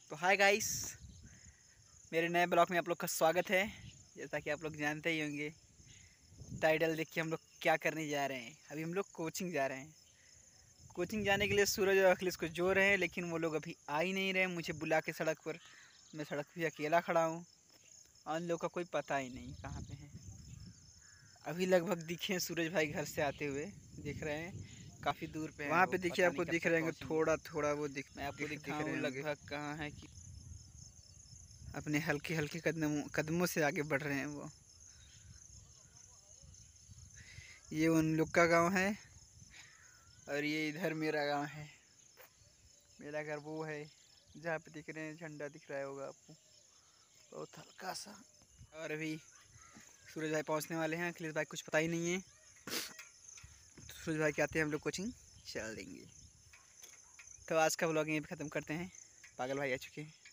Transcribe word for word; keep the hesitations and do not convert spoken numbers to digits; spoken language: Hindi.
तो हाय गाइस, मेरे नए ब्लॉग में आप लोग का स्वागत है। जैसा कि आप लोग जानते ही होंगे, टाइटल देख के हम लोग क्या करने जा रहे हैं। अभी हम लोग कोचिंग जा रहे हैं। कोचिंग जाने के लिए सूरज और अखिलेश को जोड़ रहे हैं, लेकिन वो लोग अभी आ ही नहीं रहे। मुझे बुला के सड़क पर, मैं सड़क पर अकेला खड़ा हूँ और उन लोग का कोई पता ही नहीं कहाँ पे है। अभी लगभग दिखे सूरज भाई घर से आते हुए, दिख रहे हैं। काफ़ी दूर पे हैं वहाँ वो, पे देखिए पता नहीं आपको कब दिख तक रहे होंगे, पहुँचेंगे। थोड़ा थोड़ा वो दिख मैं आपको दिख, दिख दिखाऊँ रहे होंगे। लगभग कहाँ है कि अपने हल्के हल्के कदमों कदमों से आगे बढ़ रहे हैं वो। ये उन लोग का गांव है और ये इधर मेरा गांव है। मेरा घर वो है जहाँ पे दिख रहे हैं, झंडा दिख रहा होगा आपको, बहुत हल्का सा। और अभी सूरज भाई पहुँचने वाले हैं। अखिलेश भाई कुछ पता ही नहीं है। तो सूरज भाई के आते हैं हम लोग कोचिंग चल देंगे। तो आज का ब्लॉग यहीं पे ख़त्म करते हैं। पागल भाई आ चुके हैं।